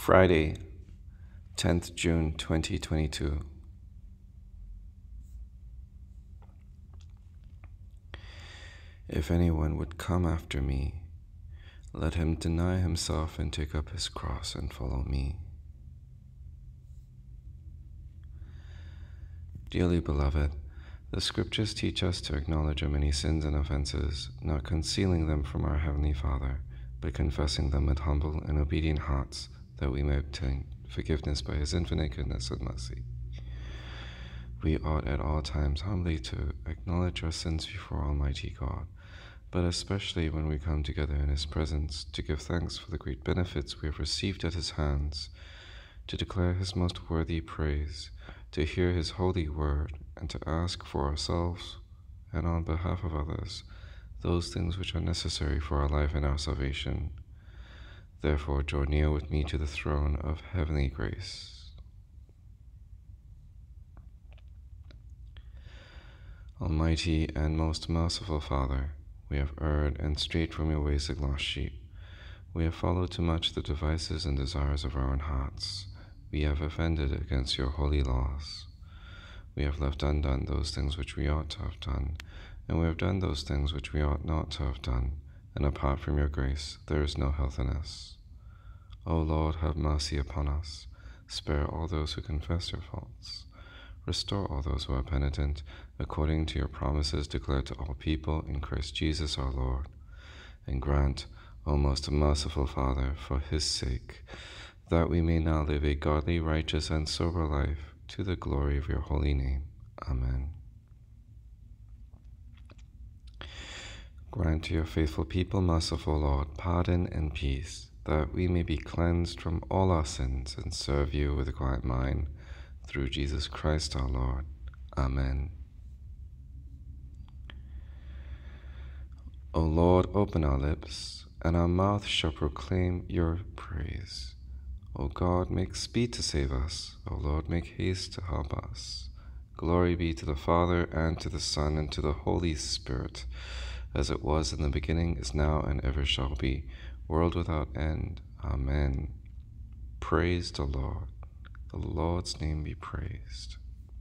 Friday, 10th June 2022. If anyone would come after me, let him deny himself and take up his cross and follow me. Dearly beloved, the Scriptures teach us to acknowledge our many sins and offenses, not concealing them from our Heavenly Father, but confessing them with humble and obedient hearts, that we may obtain forgiveness by His infinite goodness and mercy. We ought at all times humbly to acknowledge our sins before Almighty God, but especially when we come together in His presence to give thanks for the great benefits we have received at His hands, to declare His most worthy praise, to hear His holy word, and to ask for ourselves and on behalf of others those things which are necessary for our life and our salvation. Therefore, draw near with me to the throne of heavenly grace. Almighty and most merciful Father, we have erred and strayed from your ways like lost sheep. We have followed too much the devices and desires of our own hearts. We have offended against your holy laws. We have left undone those things which we ought to have done, and we have done those things which we ought not to have done, and apart from your grace there is no health in us. O Lord, have mercy upon us. Spare all those who confess their faults. Restore all those who are penitent, according to your promises declared to all people in Christ Jesus our Lord. And grant, O most merciful Father, for His sake, that we may now live a godly, righteous, and sober life, to the glory of your holy name. Amen. Grant to your faithful people, merciful Lord, pardon and peace, that we may be cleansed from all our sins and serve you with a quiet mind, through Jesus Christ our Lord. Amen. O Lord, open our lips, and our mouth shall proclaim your praise. O God, make speed to save us. O Lord, make haste to help us. Glory be to the Father, and to the Son, and to the Holy Spirit, as it was in the beginning, is now, and ever shall be, world without end. Amen. Praise the Lord. The Lord's name be praised.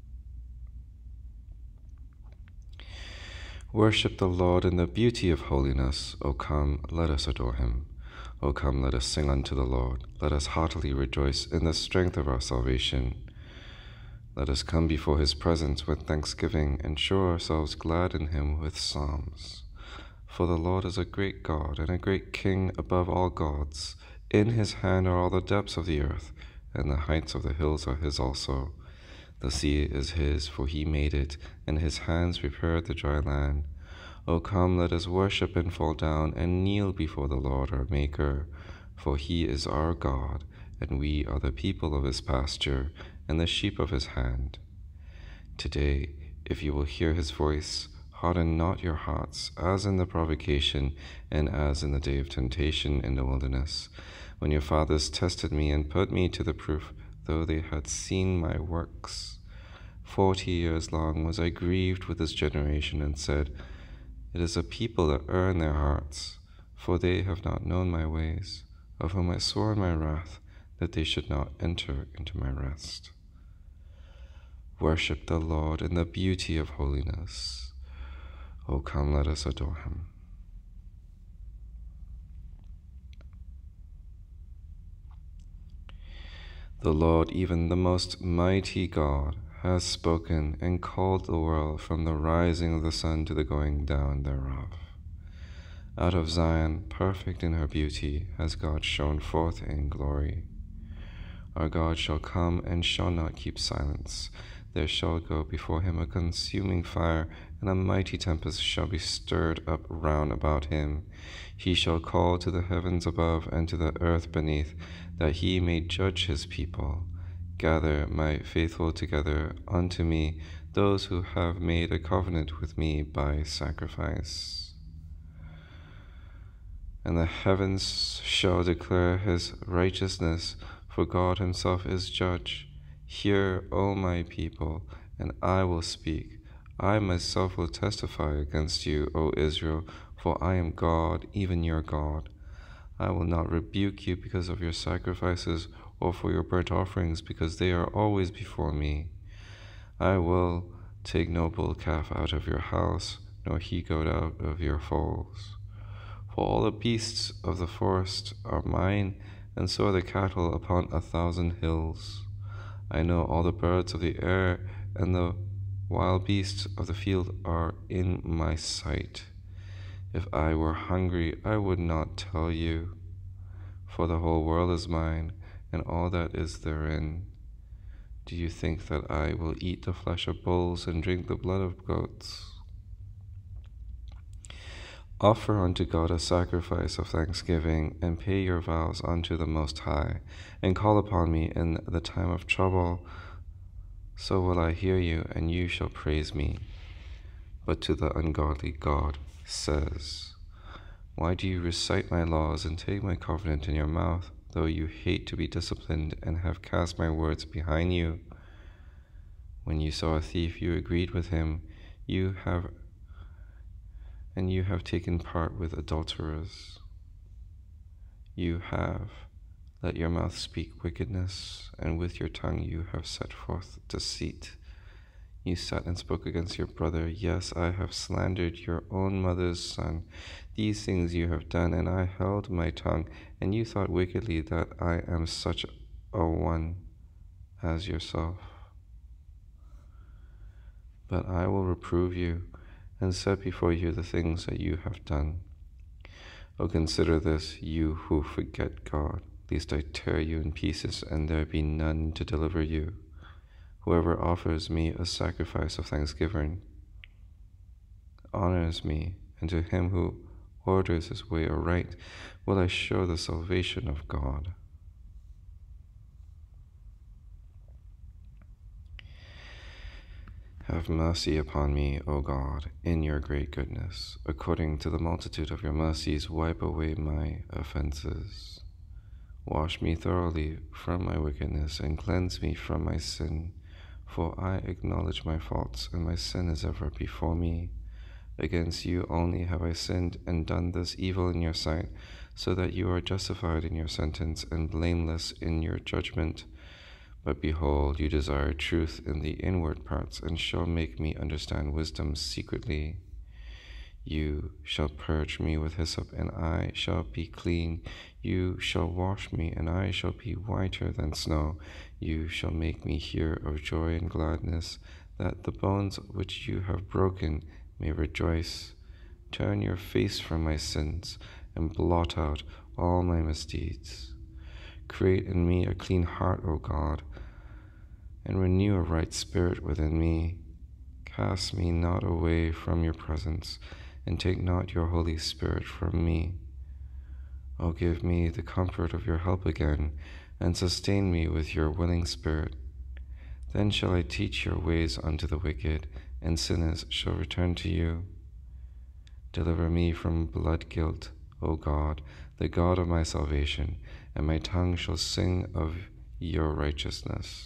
Worship the Lord in the beauty of holiness. O come, let us adore Him. O come, let us sing unto the Lord. Let us heartily rejoice in the strength of our salvation. Let us come before His presence with thanksgiving, and show ourselves glad in Him with psalms. For the Lord is a great God, and a great King above all gods. In His hand are all the depths of the earth, and the heights of the hills are His also. The sea is His, for He made it, and His hands prepared the dry land. O come, let us worship and fall down, and kneel before the Lord our Maker. For He is our God, and we are the people of His pasture, and the sheep of His hand. Today, if you will hear His voice, harden not your hearts, as in the provocation, and as in the day of temptation in the wilderness, when your fathers tested me and put me to the proof, though they had seen my works. 40 years long was I grieved with this generation, and said, It is a people that err in their hearts, for they have not known my ways, of whom I swore in my wrath, that they should not enter into my rest. Worship the Lord in the beauty of holiness. O come, let us adore Him. The Lord, even the most mighty God, has spoken and called the world from the rising of the sun to the going down thereof. Out of Zion, perfect in her beauty, has God shone forth in glory. Our God shall come and shall not keep silence. There shall go before Him a consuming fire, and a mighty tempest shall be stirred up round about Him. He shall call to the heavens above and to the earth beneath, that He may judge His people. Gather, my faithful, together unto me, those who have made a covenant with me by sacrifice. And the heavens shall declare His righteousness, for God Himself is judge. Hear, O my people, and I will speak. I myself will testify against you, O Israel, for I am God, even your God. I will not rebuke you because of your sacrifices, or for your burnt offerings, because they are always before me. I will take no bull calf out of your house, nor he goat out of your folds. For all the beasts of the forest are mine, and so are the cattle upon 1,000 hills. I know all the birds of the air, and the wild beasts of the field are in my sight. If I were hungry, I would not tell you, for the whole world is mine, and all that is therein. Do you think that I will eat the flesh of bulls and drink the blood of goats? Offer unto God a sacrifice of thanksgiving, and pay your vows unto the Most High, and call upon me in the time of trouble. So will I hear you, and you shall praise me. But to the ungodly God says, Why do you recite my laws and take my covenant in your mouth, though you hate to be disciplined and have cast my words behind you? When you saw a thief, you agreed with him, you have taken part with adulterers. You have let your mouth speak wickedness, and with your tongue you have set forth deceit. You sat and spoke against your brother. Yes, I have slandered your own mother's son. These things you have done, and I held my tongue, and you thought wickedly that I am such a one as yourself. But I will reprove you, and set before you the things that you have done. Oh, consider this, you who forget God, lest I tear you in pieces, and there be none to deliver you. Whoever offers me a sacrifice of thanksgiving honors me, and to him who orders his way aright will I show the salvation of God. Have mercy upon me, O God, in your great goodness. According to the multitude of your mercies, wipe away my offenses. Wash me thoroughly from my wickedness, and cleanse me from my sin. For I acknowledge my faults, and my sin is ever before me. Against you only have I sinned, and done this evil in your sight, so that you are justified in your sentence, and blameless in your judgment. But behold, you desire truth in the inward parts, and shall make me understand wisdom secretly. You shall purge me with hyssop, and I shall be clean. You shall wash me, and I shall be whiter than snow. You shall make me hear of joy and gladness, that the bones which you have broken may rejoice. Turn your face from my sins, and blot out all my misdeeds. Create in me a clean heart, O God, and renew a right spirit within me. Cast me not away from your presence, and take not your Holy Spirit from me. O give me the comfort of your help again, and sustain me with your willing spirit. Then shall I teach your ways unto the wicked, and sinners shall return to you. Deliver me from blood guilt, O God, the God of my salvation, and my tongue shall sing of your righteousness.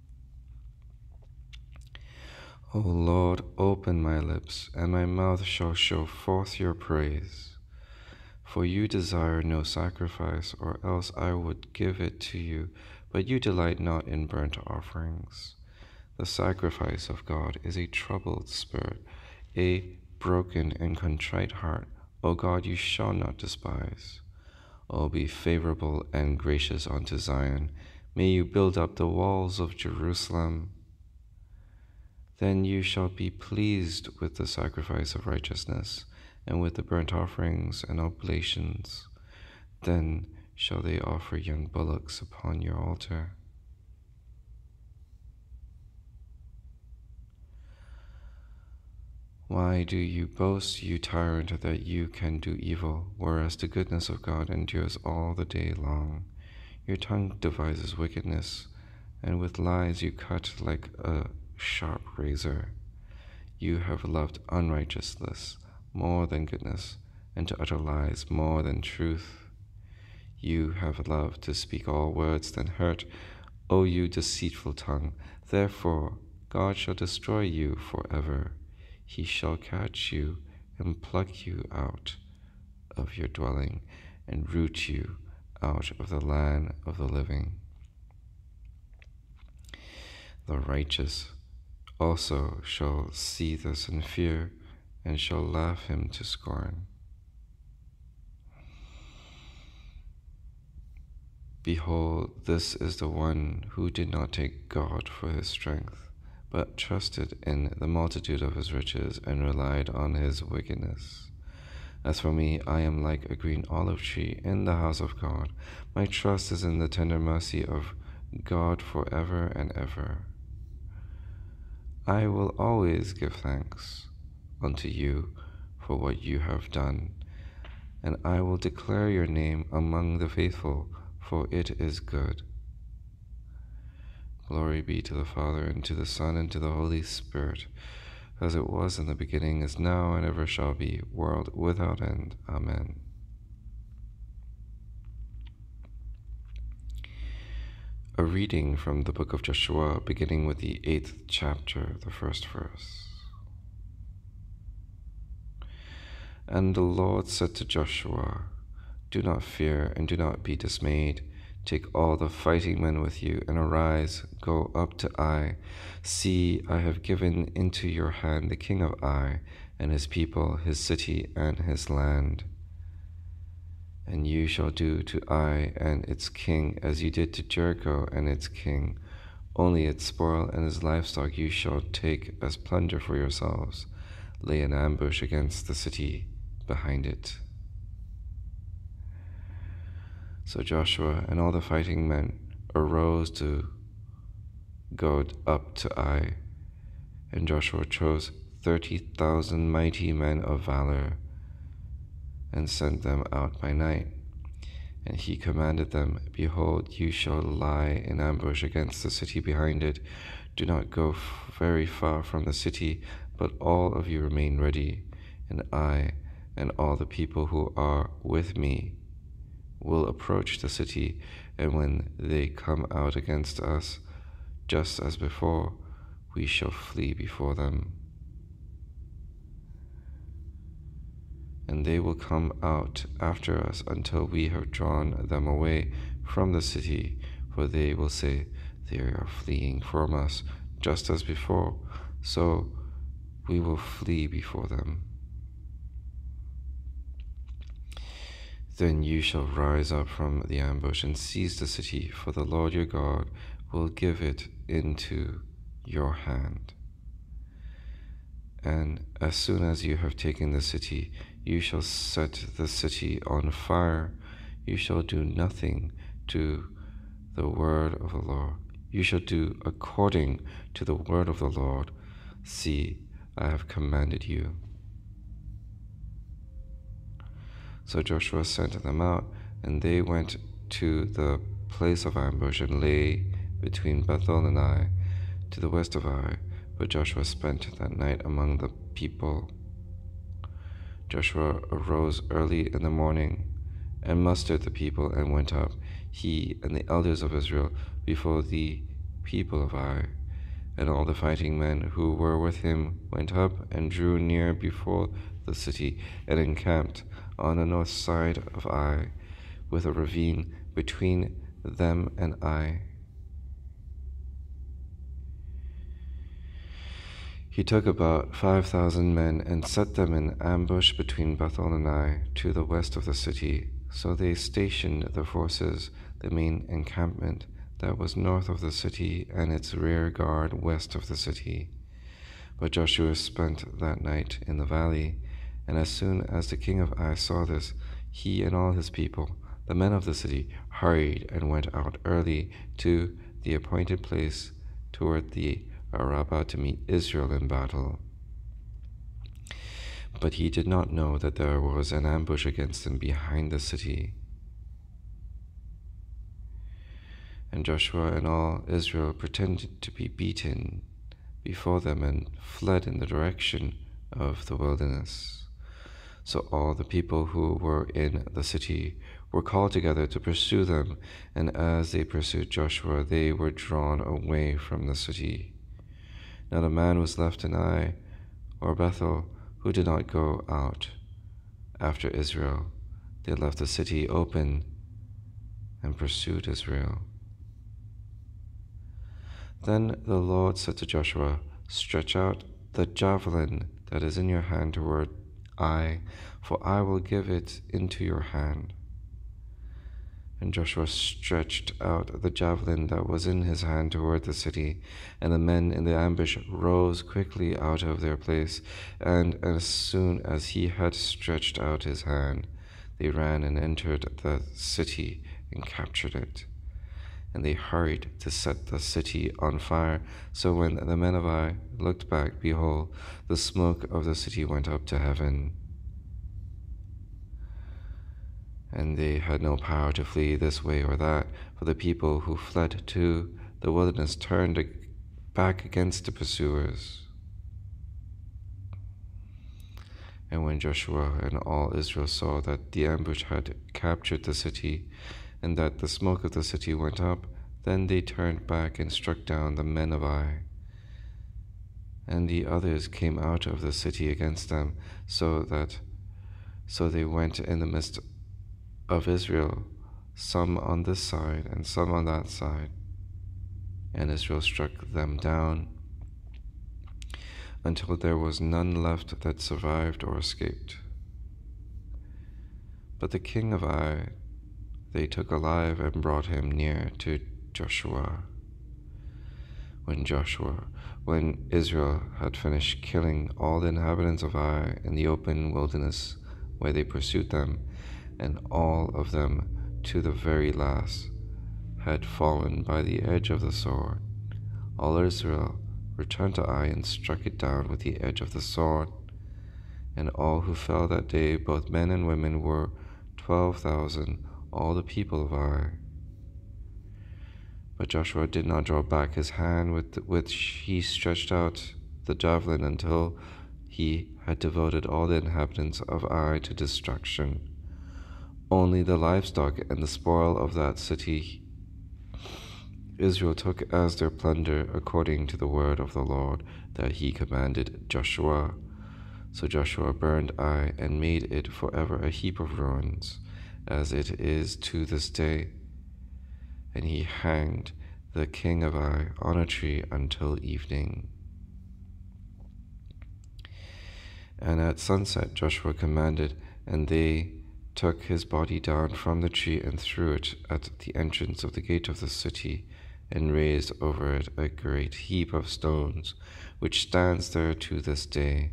O Lord, open my lips, and my mouth shall show forth your praise. For you desire no sacrifice, or else I would give it to you, but you delight not in burnt offerings. The sacrifice of God is a troubled spirit, a broken and contrite heart. O God, you shall not despise. O be favorable and gracious unto Zion. May you build up the walls of Jerusalem. Then you shall be pleased with the sacrifice of righteousness, and with the burnt offerings and oblations. Then shall they offer young bullocks upon your altar. Why do you boast, you tyrant, that you can do evil, whereas the goodness of God endures all the day long? Your tongue devises wickedness, and with lies you cut like a sharp razor. You have loved unrighteousness more than goodness, and to utter lies more than truth. You have loved to speak all words than hurt, O you deceitful tongue. Therefore God shall destroy you forever. He shall catch you and pluck you out of your dwelling, and root you out of the land of the living. The righteous also shall see this and fear, and shall laugh him to scorn. Behold, this is the one who did not take God for his strength, but trusted in the multitude of his riches and relied on his wickedness. As for me, I am like a green olive tree in the house of God. My trust is in the tender mercy of God forever and ever. I will always give thanks unto you for what you have done, and I will declare your name among the faithful, for it is good. Glory be to the Father, and to the Son, and to the Holy Spirit, as it was in the beginning, is now, and ever shall be, world without end. Amen. A reading from the book of Joshua, beginning with the 8th chapter, the first verse. And the Lord said to Joshua, "Do not fear, and do not be dismayed. Take all the fighting men with you, and arise, go up to Ai. See, I have given into your hand the king of Ai, and his people, his city, and his land. And you shall do to Ai and its king as you did to Jericho and its king. Only its spoil and its livestock you shall take as plunder for yourselves. Lay an ambush against the city behind it." So Joshua and all the fighting men arose to go up to Ai, and Joshua chose 30,000 mighty men of valor and sent them out by night. And he commanded them, "Behold, you shall lie in ambush against the city behind it. Do not go very far from the city, but all of you remain ready, and I and all the people who are with me will approach the city, and when they come out against us, just as before, we shall flee before them. And they will come out after us until we have drawn them away from the city, for they will say, 'They are fleeing from us, just as before,' so we will flee before them. Then you shall rise up from the ambush and seize the city, for the Lord your God will give it into your hand. And as soon as you have taken the city, you shall set the city on fire. You shall do nothing to the word of the Lord. You shall do according to the word of the Lord. See, I have commanded you." So Joshua sent them out, and they went to the place of ambush and lay between Bethel and Ai, to the west of Ai. But Joshua spent that night among the people. Joshua arose early in the morning and mustered the people and went up, he and the elders of Israel, before the people of Ai. And all the fighting men who were with him went up and drew near before the city and encamped on the north side of Ai, with a ravine between them and Ai. He took about 5,000 men and set them in ambush between Bethel and Ai, to the west of the city. So they stationed the forces, the main encampment that was north of the city, and its rear guard west of the city. But Joshua spent that night in the valley, and as soon as the king of Ai saw this, he and all his people, the men of the city, hurried and went out early to the appointed place toward the Arabah to meet Israel in battle. But he did not know that there was an ambush against him behind the city. And Joshua and all Israel pretended to be beaten before them and fled in the direction of the wilderness. So all the people who were in the city were called together to pursue them, and as they pursued Joshua, they were drawn away from the city. Not a man was left in Ai or Bethel who did not go out after Israel. They left the city open and pursued Israel. Then the Lord said to Joshua, "Stretch out the javelin that is in your hand toward Ai, for I will give it into your hand." And Joshua stretched out the javelin that was in his hand toward the city, and the men in the ambush rose quickly out of their place, and as soon as he had stretched out his hand, they ran and entered the city and captured it. And they hurried to set the city on fire. So when the men of Ai looked back, behold, the smoke of the city went up to heaven. And they had no power to flee this way or that, for the people who fled to the wilderness turned back against the pursuers. And when Joshua and all Israel saw that the ambush had captured the city, and that the smoke of the city went up, then they turned back and struck down the men of Ai. And the others came out of the city against them, so they went in the midst of Israel, some on this side and some on that side. And Israel struck them down until there was none left that survived or escaped. But the king of Ai they took alive and brought him near to Joshua. When Israel had finished killing all the inhabitants of Ai in the open wilderness where they pursued them, and all of them to the very last had fallen by the edge of the sword, all Israel returned to Ai and struck it down with the edge of the sword. And all who fell that day, both men and women, were 12,000, all the people of Ai. But Joshua did not draw back his hand with which he stretched out the javelin until he had devoted all the inhabitants of Ai to destruction. Only the livestock and the spoil of that city Israel took as their plunder, according to the word of the Lord that he commanded Joshua. So Joshua burned Ai and made it forever a heap of ruins, as it is to this day. And he hanged the king of Ai on a tree until evening. And at sunset Joshua commanded, and they took his body down from the tree and threw it at the entrance of the gate of the city, and raised over it a great heap of stones, which stands there to this day.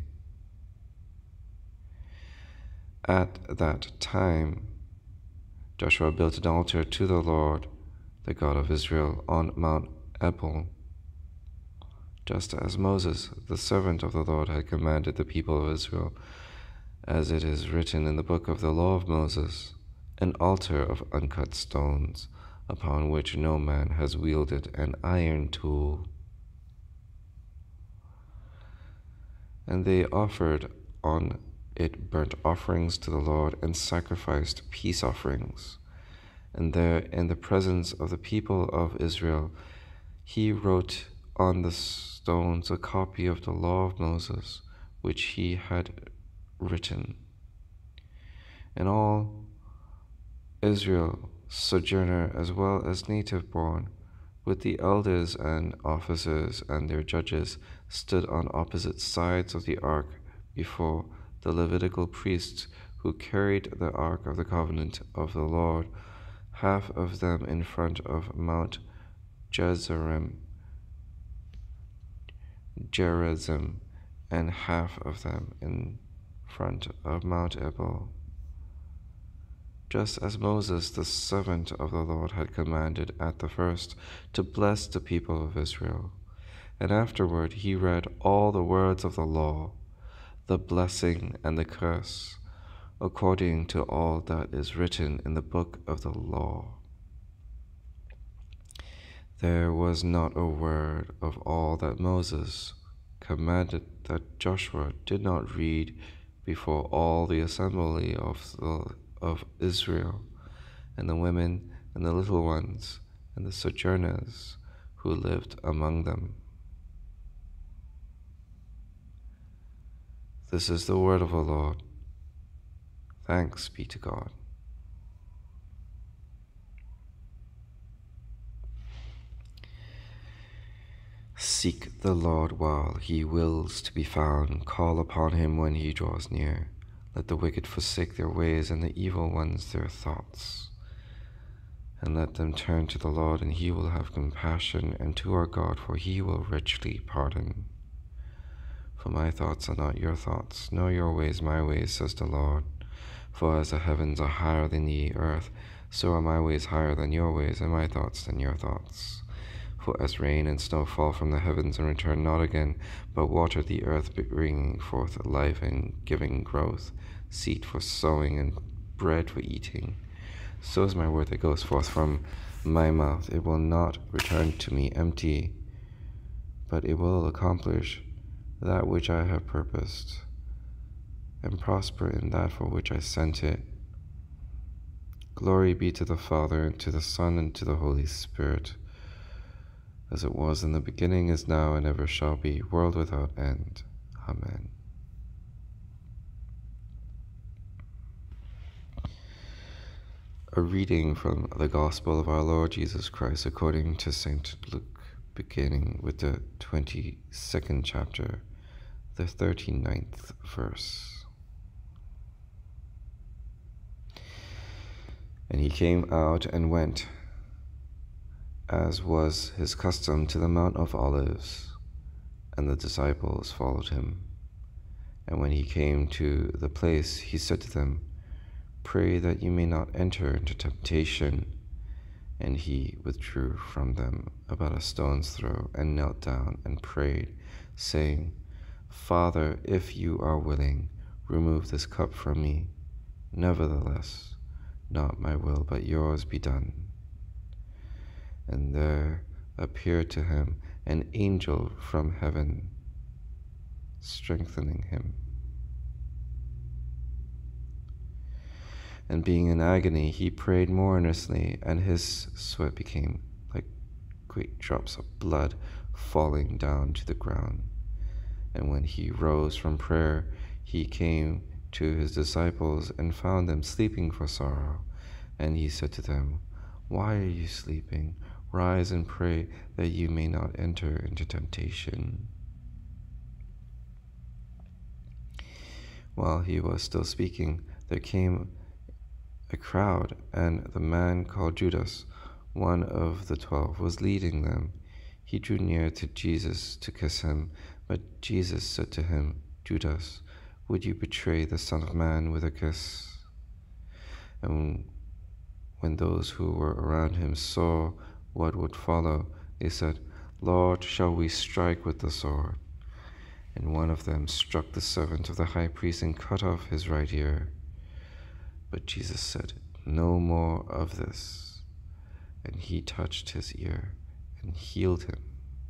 At that time Joshua built an altar to the Lord, the God of Israel, on Mount Ebal, just as Moses, the servant of the Lord, had commanded the people of Israel, as it is written in the book of the law of Moses, an altar of uncut stones, upon which no man has wielded an iron tool. And they offered on it burnt offerings to the Lord and sacrificed peace offerings. And there, in the presence of the people of Israel, he wrote on the stones a copy of the law of Moses, which he had written. And all Israel, sojourner as well as native born, with the elders and officers and their judges, stood on opposite sides of the ark before the Levitical priests who carried the ark of the covenant of the Lord, half of them in front of Mount Gerizim, and half of them in front of Mount Ebal, just as Moses, the servant of the Lord, had commanded at the first to bless the people of Israel. And afterward he read all the words of the law, the blessing and the curse, according to all that is written in the book of the law. There was not a word of all that Moses commanded that Joshua did not read before all the assembly of Israel, and the women and the little ones and the sojourners who lived among them. This is the word of the Lord. Thanks be to God. Seek the Lord while he wills to be found. Call upon him when he draws near. Let the wicked forsake their ways, and the evil ones their thoughts. And let them turn to the Lord, and he will have compassion, and to our God, for he will richly pardon. For my thoughts are not your thoughts, nor your ways my ways, says the Lord. For as the heavens are higher than the earth, so are my ways higher than your ways, and my thoughts than your thoughts. For as rain and snow fall from the heavens and return not again, but water the earth, bringing forth life and giving growth, seed for sowing and bread for eating, so is my word that goes forth from my mouth. It will not return to me empty, but it will accomplish that which I have purposed, and prosper in that for which I sent it. Glory be to the Father, and to the Son, and to the Holy Spirit, as it was in the beginning, is now, and ever shall be, world without end. Amen. A reading from the Gospel of our Lord Jesus Christ according to St. Luke, beginning with the 22nd chapter, the 39th verse. And he came out and went, as was his custom, to the Mount of Olives, and the disciples followed him. And when he came to the place, he said to them, Pray that you may not enter into temptation. And he withdrew from them about a stone's throw, and knelt down and prayed, saying, Father, if you are willing, remove this cup from me. Nevertheless, not my will, but yours be done. And there appeared to him an angel from heaven, strengthening him. And being in agony, he prayed more earnestly, and his sweat became like great drops of blood falling down to the ground. And when he rose from prayer, he came to his disciples and found them sleeping for sorrow. And he said to them, Why are you sleeping? Rise and pray that you may not enter into temptation. While he was still speaking, there came a crowd, and the man called Judas, one of the 12, was leading them. He drew near to Jesus to kiss him, but Jesus said to him, Judas, would you betray the Son of Man with a kiss? And when those who were around him saw what would follow, they said, Lord, shall we strike with the sword? And one of them struck the servant of the high priest and cut off his right ear. But Jesus said, No more of this. And he touched his ear and healed him.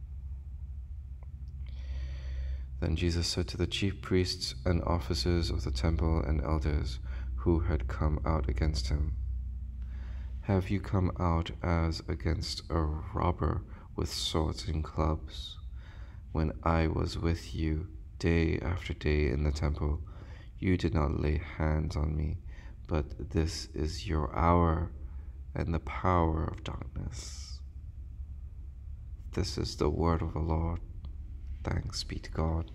Then Jesus said to the chief priests and officers of the temple and elders who had come out against him, Have you come out as against a robber with swords and clubs? When I was with you day after day in the temple, you did not lay hands on me, but this is your hour and the power of darkness. This is the word of the Lord. Thanks be to God.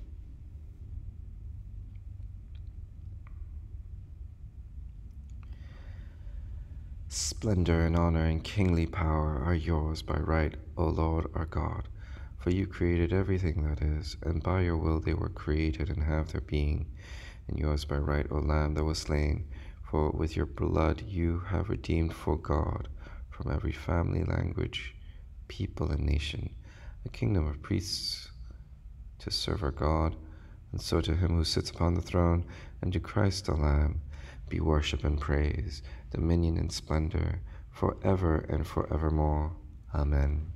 Splendor and honor and kingly power are yours by right, O Lord our God, for you created everything that is, and by your will they were created and have their being, and yours by right, O Lamb that was slain, for with your blood you have redeemed for God from every family, language, people, and nation, a kingdom of priests to serve our God. And so to him who sits upon the throne, and to Christ the Lamb, be worship and praise, dominion and splendor, forever and forevermore. Amen.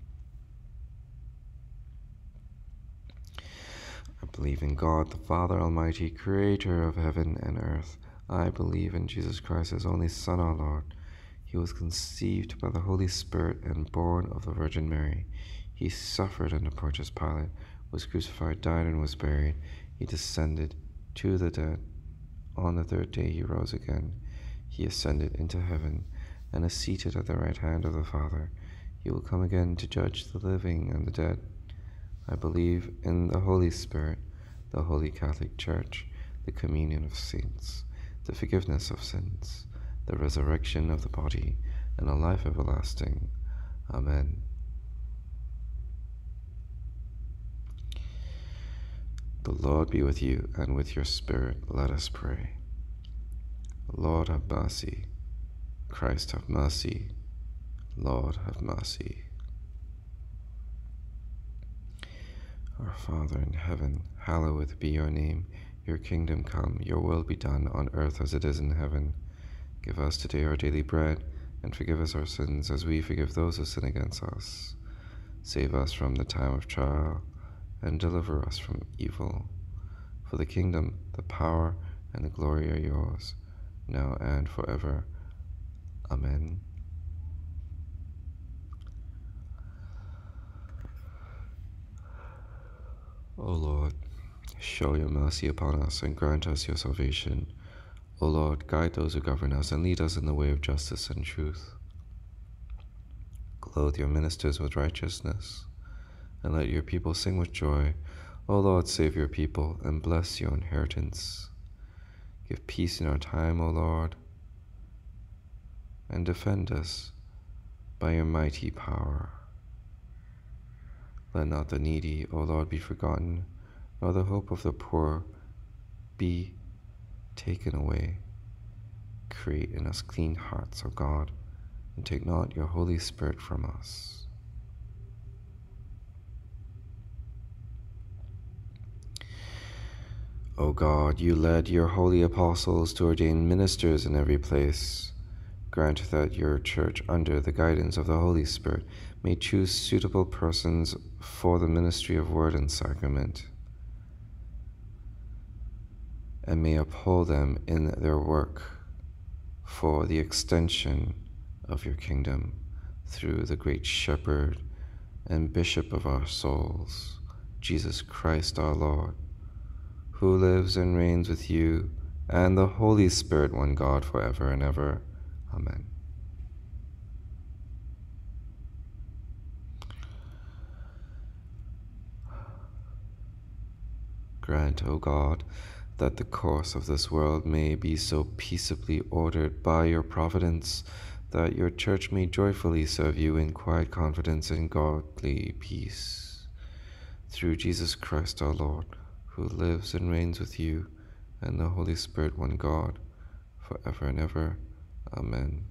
I believe in God, the Father Almighty, creator of heaven and earth. I believe in Jesus Christ, his only Son, our Lord. He was conceived by the Holy Spirit and born of the Virgin Mary. He suffered under Pontius Pilate, was crucified, died, and was buried. He descended to the dead. On the third day he rose again. He ascended into heaven and is seated at the right hand of the Father. He will come again to judge the living and the dead. I believe in the Holy Spirit, the Holy Catholic Church, the communion of saints, the forgiveness of sins, the resurrection of the body, and a life everlasting. Amen. The Lord be with you, and with your spirit. Let us pray. Lord, have mercy. Christ, have mercy. Lord, have mercy. Our Father in heaven, hallowed be your name. Your kingdom come, your will be done on earth as it is in heaven. Give us today our daily bread, and forgive us our sins as we forgive those who sin against us. Save us from the time of trial, and deliver us from evil. For the kingdom, the power, and the glory are yours, now and forever. Amen. O Lord, show your mercy upon us and grant us your salvation. O Lord, guide those who govern us and lead us in the way of justice and truth. Clothe your ministers with righteousness, and let your people sing with joy. O Lord, save your people and bless your inheritance. Give peace in our time, O Lord, and defend us by your mighty power. Let not the needy, O Lord, be forgotten, nor the hope of the poor be taken away. Create in us clean hearts, O God, and take not your Holy Spirit from us. O God, you led your holy apostles to ordain ministers in every place. Grant that your church, under the guidance of the Holy Spirit, may choose suitable persons for the ministry of word and sacrament, and may uphold them in their work for the extension of your kingdom, through the great Shepherd and Bishop of our souls, Jesus Christ our Lord, who lives and reigns with you and the Holy Spirit, one God, forever and ever. Amen. Grant, O God, that the course of this world may be so peaceably ordered by your providence that your church may joyfully serve you in quiet confidence and godly peace. Through Jesus Christ our Lord, who lives and reigns with you and the Holy Spirit, one God, forever and ever. Amen.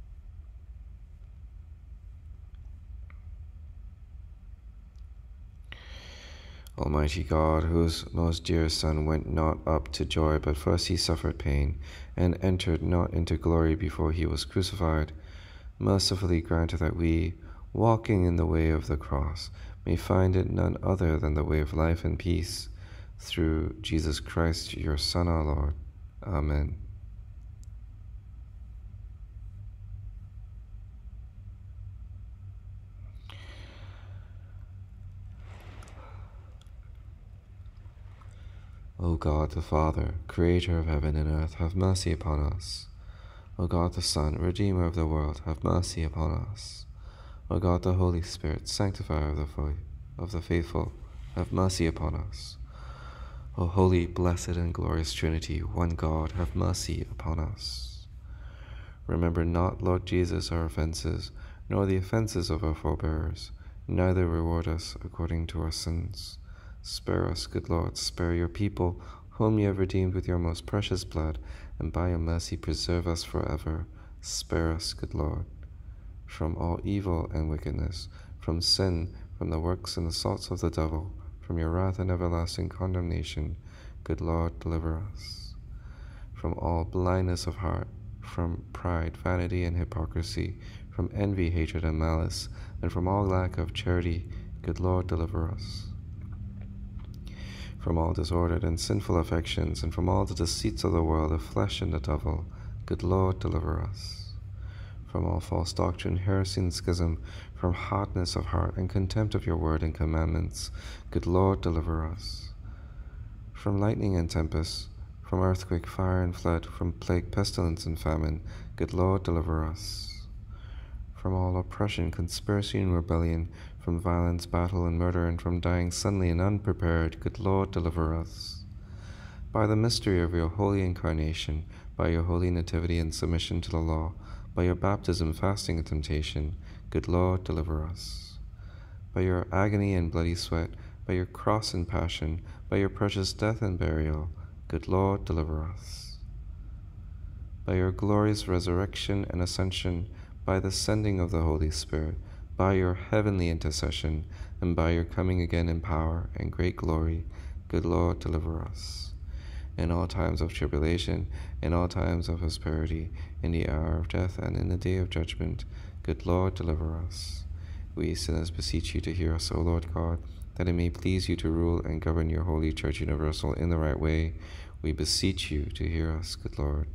Almighty God, whose most dear Son went not up to joy, but first he suffered pain, and entered not into glory before he was crucified, mercifully grant that we, walking in the way of the cross, may find it none other than the way of life and peace, through Jesus Christ, your Son, our Lord. Amen. O God the Father, creator of heaven and earth, have mercy upon us. O God the Son, Redeemer of the world, have mercy upon us. O God the Holy Spirit, sanctifier of the faithful, have mercy upon us. O holy, blessed, and glorious Trinity, one God, have mercy upon us. Remember not, Lord Jesus, our offenses, nor the offenses of our forebears, neither reward us according to our sins. Spare us, good Lord, spare your people, whom you have redeemed with your most precious blood, and by your mercy preserve us forever. Spare us, good Lord, from all evil and wickedness, from sin, from the works and assaults of the devil, from your wrath and everlasting condemnation. Good Lord, deliver us. From all blindness of heart, from pride, vanity, and hypocrisy, from envy, hatred, and malice, and from all lack of charity. Good Lord, deliver us. From all disordered and sinful affections, and from all the deceits of the world, the flesh, and the devil. Good Lord, deliver us. From all false doctrine, heresy, and schism, from hardness of heart and contempt of your word and commandments. Good Lord, deliver us. From lightning and tempest, from earthquake, fire, and flood, from plague, pestilence, and famine. Good Lord, deliver us. From all oppression, conspiracy, and rebellion, from violence, battle, and murder, and from dying suddenly and unprepared, good Lord, deliver us. By the mystery of your holy incarnation, by your holy nativity and submission to the law, by your baptism, fasting, and temptation, good Lord, deliver us. By your agony and bloody sweat, by your cross and passion, by your precious death and burial, good Lord, deliver us. By your glorious resurrection and ascension, by the sending of the Holy Spirit, by your heavenly intercession, and by your coming again in power and great glory, good Lord, deliver us. In all times of tribulation, in all times of prosperity, in the hour of death and in the day of judgment, good Lord, deliver us. We sinners beseech you to hear us, O Lord God, that it may please you to rule and govern your holy Church universal in the right way. We beseech you to hear us, good Lord.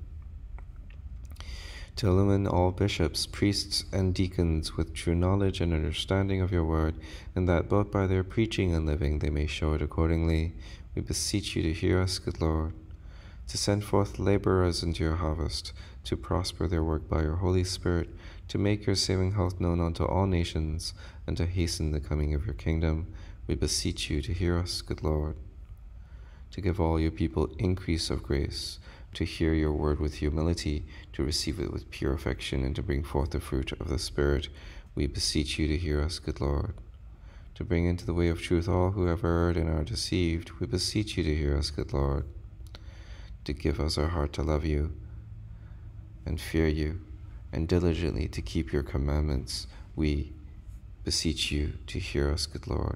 To illumine all bishops, priests, and deacons with true knowledge and understanding of your word, and that both by their preaching and living they may show it accordingly, we beseech you to hear us, good Lord. To send forth laborers into your harvest, to prosper their work by your Holy Spirit, to make your saving health known unto all nations, and to hasten the coming of your kingdom, we beseech you to hear us, good Lord. To give all your people increase of grace, to hear your word with humility, to receive it with pure affection, and to bring forth the fruit of the Spirit, we beseech you to hear us, good Lord. To bring into the way of truth all who have erred and are deceived, we beseech you to hear us, good Lord. To give us our heart to love you and fear you, and diligently to keep your commandments, we beseech you to hear us, good Lord.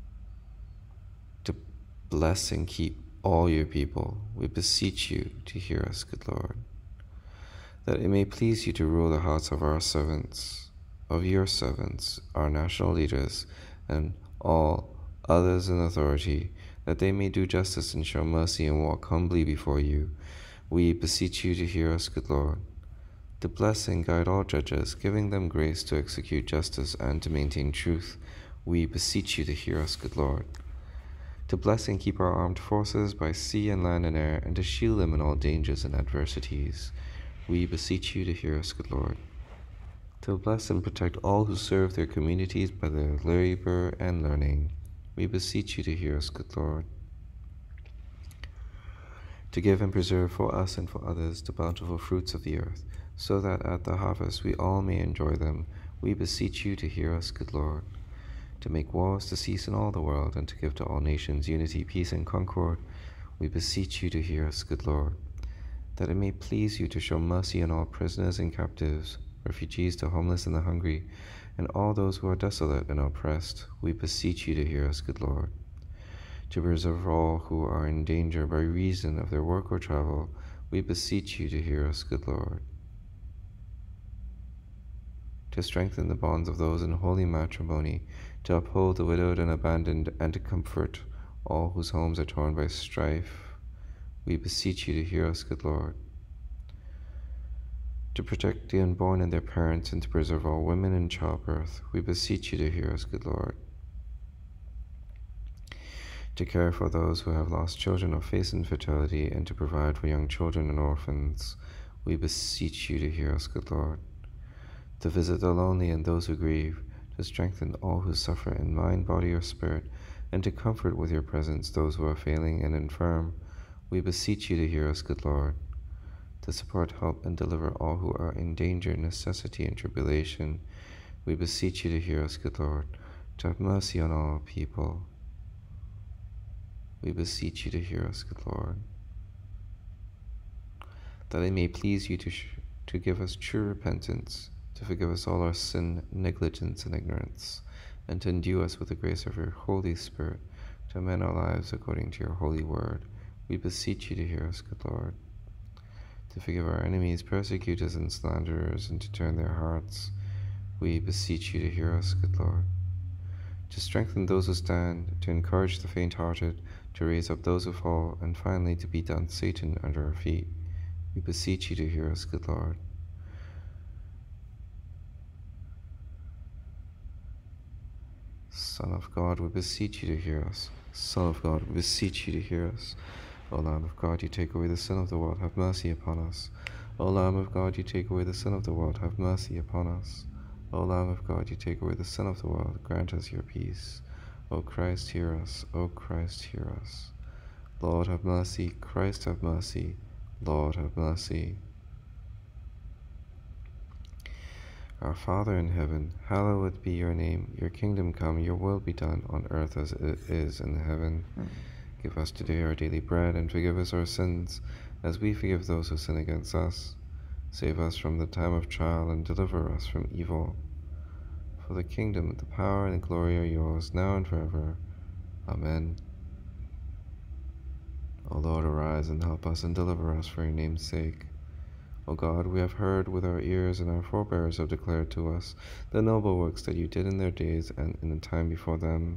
To bless and keep all your people, we beseech you to hear us, good Lord. That it may please you to rule the hearts of our servants, of your servants, our national leaders, and all others in authority, that they may do justice and show mercy and walk humbly before you. We beseech you to hear us, good Lord. To bless and guide all judges, giving them grace to execute justice and to maintain truth, we beseech you to hear us, good Lord. To bless and keep our armed forces by sea and land and air, and to shield them in all dangers and adversities, we beseech you to hear us, good Lord. To bless and protect all who serve their communities by their labor and learning, we beseech you to hear us, good Lord. To give and preserve for us and for others the bountiful fruits of the earth, so that at the harvest we all may enjoy them, we beseech you to hear us, good Lord. To make wars to cease in all the world, and to give to all nations unity, peace, and concord, we beseech you to hear us, good Lord. That it may please you to show mercy on all prisoners and captives, refugees, the homeless and the hungry, and all those who are desolate and oppressed, we beseech you to hear us, good Lord. To preserve all who are in danger by reason of their work or travel, we beseech you to hear us, good Lord. To strengthen the bonds of those in holy matrimony, to uphold the widowed and abandoned, and to comfort all whose homes are torn by strife, we beseech you to hear us, good Lord. To protect the unborn and their parents, and to preserve all women in childbirth, we beseech you to hear us, good Lord. To care for those who have lost children or face infertility, and to provide for young children and orphans, we beseech you to hear us, good Lord. To visit the lonely and those who grieve, to strengthen all who suffer in mind, body, or spirit, and to comfort with your presence those who are failing and infirm, we beseech you to hear us, good Lord. To support, help, and deliver all who are in danger, necessity, and tribulation, we beseech you to hear us, good Lord. To have mercy on all people, we beseech you to hear us, good Lord. That it may please you to give us true repentance, to forgive us all our sin, negligence, and ignorance, and to endue us with the grace of your Holy Spirit, to amend our lives according to your holy word. We beseech you to hear us, good Lord. To forgive our enemies, persecutors, and slanderers, and to turn their hearts, we beseech you to hear us, good Lord. To strengthen those who stand, to encourage the faint-hearted, to raise up those who fall, and finally to beat down Satan under our feet, we beseech you to hear us, good Lord. Son of God, we beseech you to hear us. Son of God, we beseech you to hear us. O Lamb of God, you take away the sin of the world, have mercy upon us. O Lamb of God, you take away the sin of the world, have mercy upon us. O Lamb of God, you take away the sin of the world, grant us your peace. O Christ, hear us. O Christ, hear us. Lord, have mercy. Christ, have mercy. Lord, have mercy. Our Father in heaven, hallowed be your name. Your kingdom come, your will be done, on earth as it is in heaven. Give us today our daily bread, and forgive us our sins, as we forgive those who sin against us. Save us from the time of trial, and deliver us from evil. For the kingdom, the power, and the glory are yours, now and forever. Amen. O Lord, arise and help us, and deliver us for your name's sake. O God, we have heard with our ears, and our forebears have declared to us the noble works that you did in their days and in the time before them.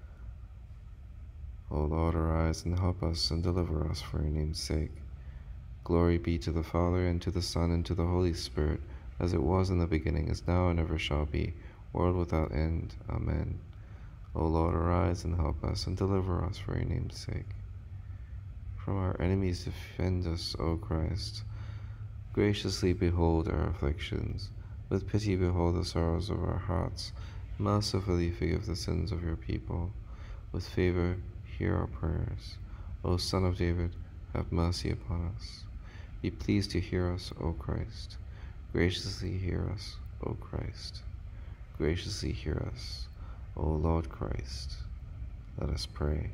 O Lord, arise and help us, and deliver us for your name's sake. Glory be to the Father, and to the Son, and to the Holy Spirit, as it was in the beginning, is now, and ever shall be, world without end. Amen. O Lord, arise and help us, and deliver us for your name's sake. From our enemies defend us, O Christ. Graciously behold our afflictions. With pity behold the sorrows of our hearts. Mercifully forgive the sins of your people. With favor hear our prayers. O Son of David, have mercy upon us. Be pleased to hear us, O Christ. Graciously hear us, O Christ. Graciously hear us, O Lord Christ. Let us pray.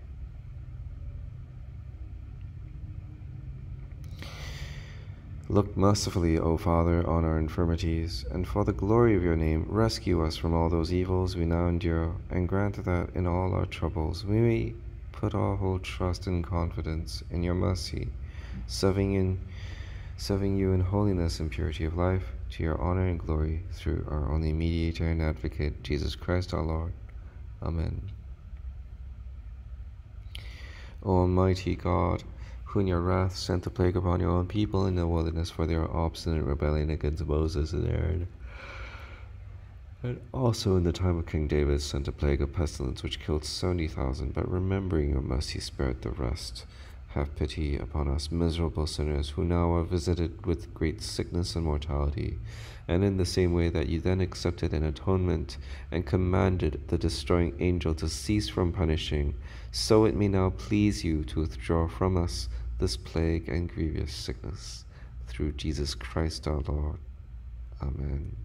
Look mercifully, O Father, on our infirmities, and for the glory of your name, rescue us from all those evils we now endure, and grant that in all our troubles we may put our whole trust and confidence in your mercy, serving you in holiness and purity of life, to your honor and glory, through our only mediator and advocate, Jesus Christ our Lord. Amen. O Almighty God, who in your wrath sent the plague upon your own people in the wilderness for their obstinate rebellion against Moses and Aaron, and also in the time of King David sent a plague of pestilence which killed 70,000, but remembering your mercy spared the rest. Have pity upon us miserable sinners, who now are visited with great sickness and mortality, and in the same way that you then accepted an atonement and commanded the destroying angel to cease from punishing, so it may now please you to withdraw from us this plague and grievous sickness, through Jesus Christ our Lord. Amen.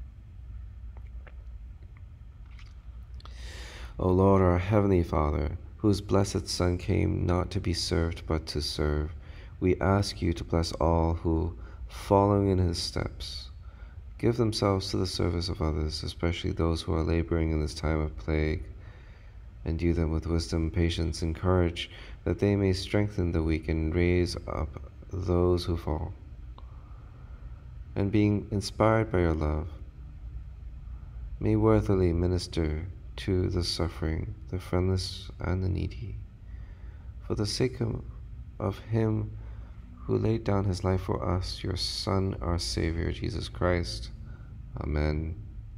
O Lord, our heavenly Father, whose blessed Son came not to be served but to serve, we ask you to bless all who, following in his steps, give themselves to the service of others, especially those who are laboring in this time of plague. Endue them with wisdom, patience, and courage, that they may strengthen the weak and raise up those who fall. And being inspired by your love, may worthily minister to the suffering, the friendless, and the needy. For the sake of him who laid down his life for us, your Son, our Savior, Jesus Christ. Amen.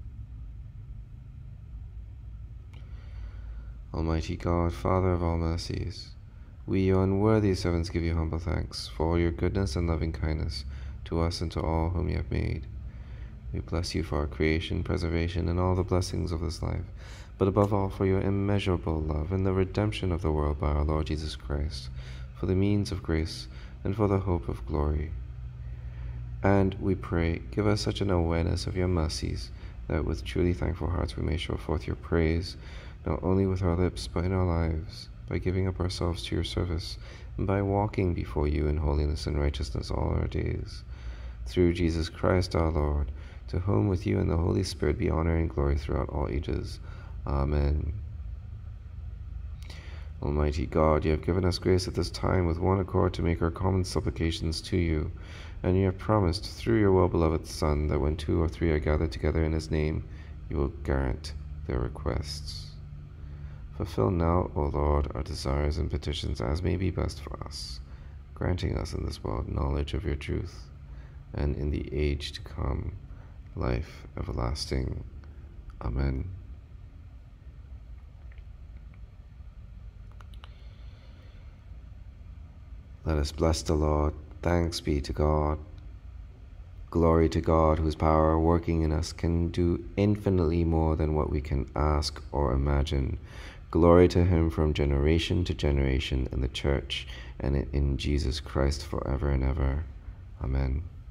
Almighty God, Father of all mercies, we, your unworthy servants, give you humble thanks for all your goodness and loving kindness to us and to all whom you have made. We bless you for our creation, preservation, and all the blessings of this life, but above all for your immeasurable love and the redemption of the world by our Lord Jesus Christ, for the means of grace and for the hope of glory. And we pray, give us such an awareness of your mercies, that with truly thankful hearts we may show forth your praise, not only with our lips, but in our lives, by giving up ourselves to your service, and by walking before you in holiness and righteousness all our days. Through Jesus Christ our Lord, to whom with you and the Holy Spirit be honor and glory throughout all ages. Amen. Almighty God, you have given us grace at this time with one accord to make our common supplications to you, and you have promised through your well-beloved Son that when 2 or 3 are gathered together in his name, you will grant their requests. Fulfill now, O Lord, our desires and petitions as may be best for us, granting us in this world knowledge of your truth, and in the age to come, life everlasting. Amen. Let us bless the Lord. Thanks be to God. Glory to God, whose power working in us can do infinitely more than what we can ask or imagine. Glory to him from generation to generation in the church and in Jesus Christ forever and ever. Amen.